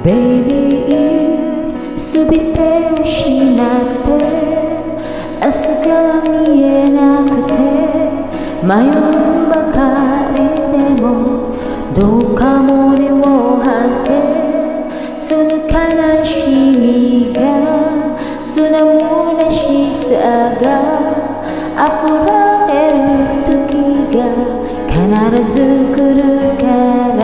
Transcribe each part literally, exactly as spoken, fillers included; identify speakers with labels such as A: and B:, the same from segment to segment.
A: Baby, if 全てを失って明日が見えなくて迷うばかりでもどうか胸を張ってその悲しみが素直なしさが溢れる時が必ず来るから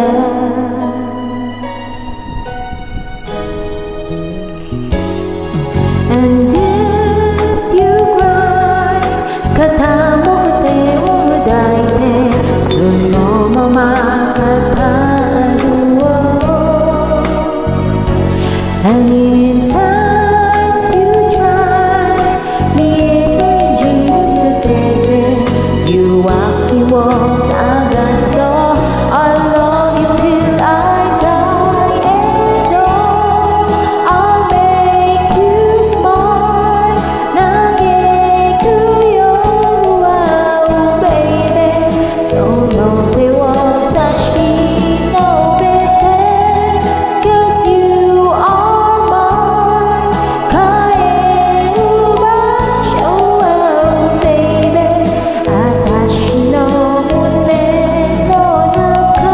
A: And if you cry 肩も手を抱いてそのまま語るを And in times you try 見えない自分捨てて誘惑を探そう I love you till I die and all I'll make you smile 嘆くよ Oh baby その手を差し伸べて Cause you are mine 帰る場所 Oh baby 私の胸の中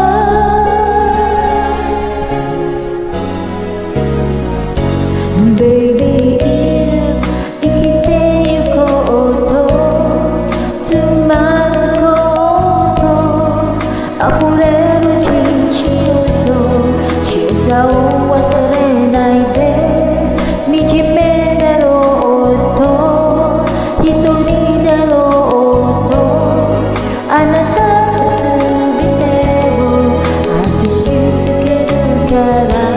A: Baby 生きてゆこうとつまずこうと溢れる日常と小さを忘れないで惨めだろうと一人だろうとあなたが全てを愛し続けるから